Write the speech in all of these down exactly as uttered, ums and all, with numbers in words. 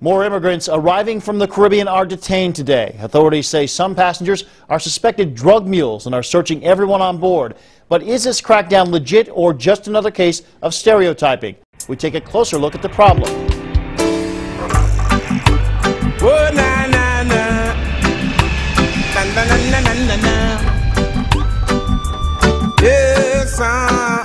More immigrants arriving from the Caribbean are detained today. Authorities say some passengers are suspected drug mules and are searching everyone on board. But is this crackdown legit or just another case of stereotyping? We take a closer look at the problem. Oh, na, na, na. Na, na, na, na, na, na. Yes, uh.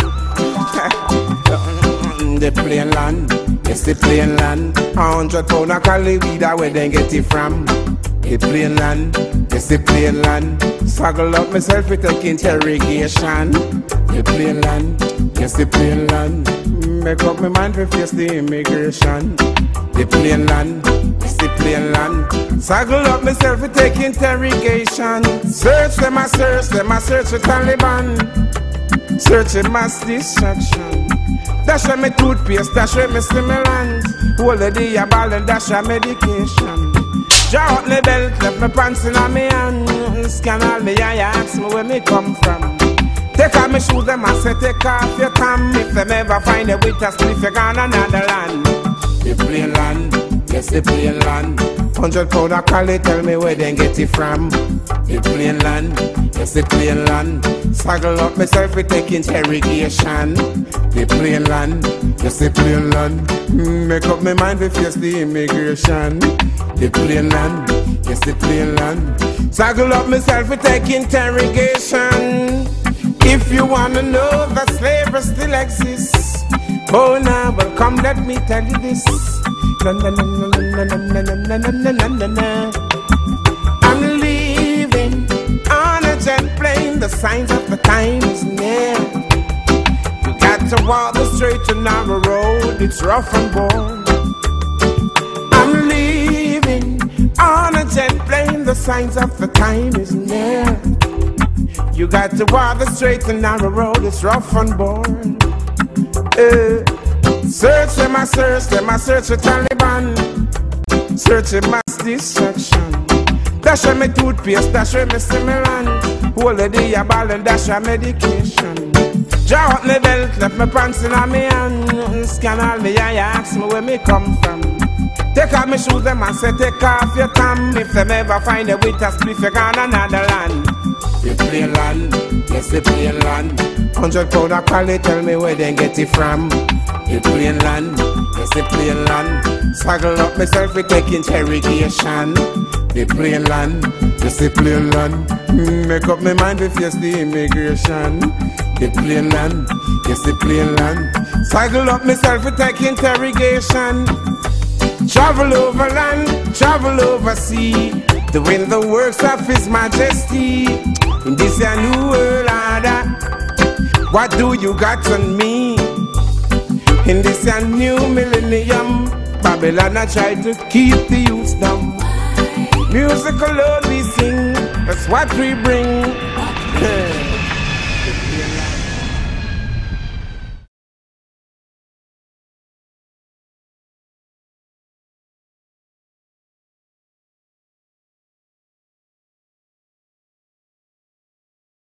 The plain land, it's the plain land. A hundred pound of cali weed, where they get it from. The plain land, it's the plain land. Struggle up myself with taking interrogation. The plain land, it's the plain land. Make up my mind to face the immigration. The plain land, it's the plain land. Struggle up myself with taking interrogation. Search them, I search them, I search for Taliban. Searching mass destruction. Dash a me toothpaste, dash a me stimulant. Hold the day a ball and dash a medication. Draw up me belt, left me pants in a me hand. Scan all me eye, ask me where me come from. Take off me shoes, them and say take off your tam. If them ever find a with a spliff, you gone another land. The plain land, yes the plain land. Hundred pound of cali, tell me where they get it from. The plain land, yes the plain land. Struggle up myself with take interrogation. The plain land, yes the plain land. Make up my mind to face the immigration. The plain land, yes the plain land. Struggle up myself with take interrogation. If you wanna know that slavery still exists, oh now, well come let me tell you this. Na, na, na, na, na, na, na, na, na, na, na, na. I'm living on a jet plane, the signs of the time is near. You got to walk the straight and narrow road, it's rough and bold. I'm living on a jet plane, the signs of the time is near. You got to walk the straight and narrow road, it's rough and bold. Uh, search them, I search them, I search for Taliban. Searching mass destruction. Dash a me toothpaste, dash a me stimulant. Hold the day a ball and dash a medication. Draw up me belt, left me pants in a me hand. Scan all me eye, ask me where me come from. Take off me shoes, them and say take off your tam. If them ever find a with a spliff, you gone another land. The plain land, yes the plain land. Hundred pound of cali, tell me where they get it from. The plain land, yes the plain land. Struggle up myself with take interrogation. The plain land, yes the plain land. Make up my mind to face the immigration. The plain land, yes the plain land. Struggle up myself with take interrogation. Travel over land, travel over sea, doing the works of His Majesty. In this a new world order, what do you got on me? In this a new millennium, Babylon I try to keep the youth down. Music alone we sing, that's what we bring.